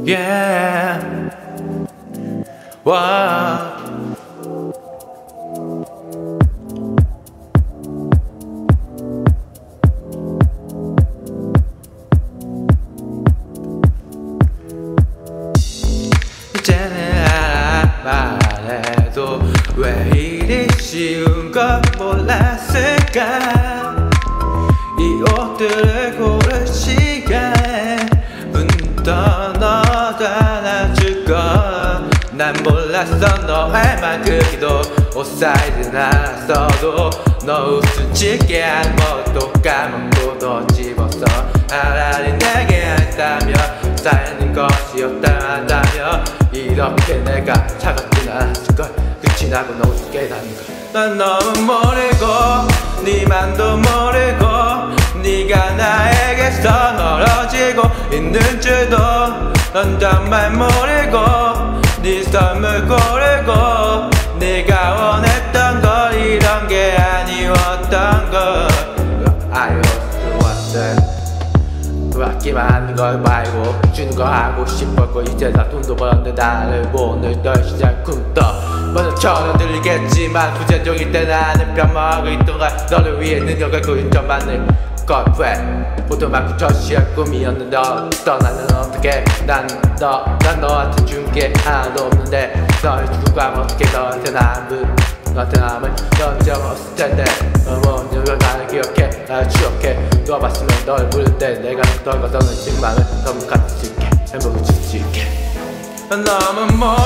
yeah. 와. 이제는 알아 말해도 왜 이리 쉬운 걸 몰랐을까. 이 옷들을 고를 시간에 분더 너도 안아줄 걸 난 몰랐어. 너의 말 크기도 옷 사이즈는 알았어도 너 웃음 짓게 한 것도 까먹고 너 집었어. 차라리 내게 했다며 쌓이는 것이 없다며 이렇게 내가 차갑진 않았을걸. 끝이 나고 너 웃게 되는 걸 난 너무 모르고 네 맘도 모르고 네가 나에게서 멀어지고 있는 줄도 넌 정말 모르고 네 선물 고르고 네가 원했던 걸 이런 게 아니었던 걸. I used to want 받기만 하는 걸 말고 주는 거 하고 싶었고 이제 나 돈도 벌었는데 나를 오늘 널 시작부터 먼저처럼 들리겠지만 부재중일 때 나는 뼈먹고 있던가 너를 위해 능력을 인정 많을 것. 왜 모두 많고 저시한 꿈이었는데 떠나는 어떻게 난 너한테 준 게 하나도 없는데 널 주고 가면 어떻게 너한테 남을 넌 적 없을 텐데 널 나를 기억해 나를 추억해 누워봤으면 널 부를 때 내가 떨궈서는 실망을 너무 같이 줄게 행복을 줄 수 있게. 너무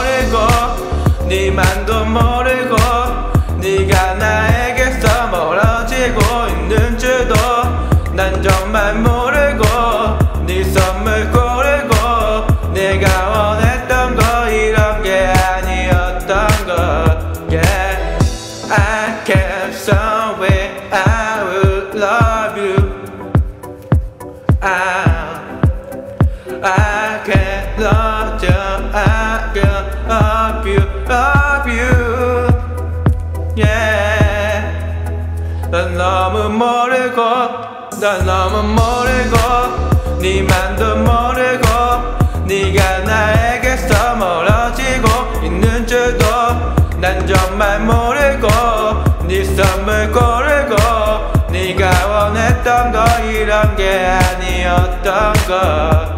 모르고 네 맘도 모르고 네가 나에게서 멀어지고 있는 줄도 난 정말 모르고 네 선물 고르고 내가 원했던 거 이런 게 아니었던 거. Yeah, I can't somewhere I will love you. I can't love you. I can't love you, love you. Yeah. 난 너무 모르고 네 맘도 모르고 네가 나에게서 멀어지고 있는 줄도 난 정말 모르고 네 선물 고르고 네가 원했던 거 이런 게 아니었던 거.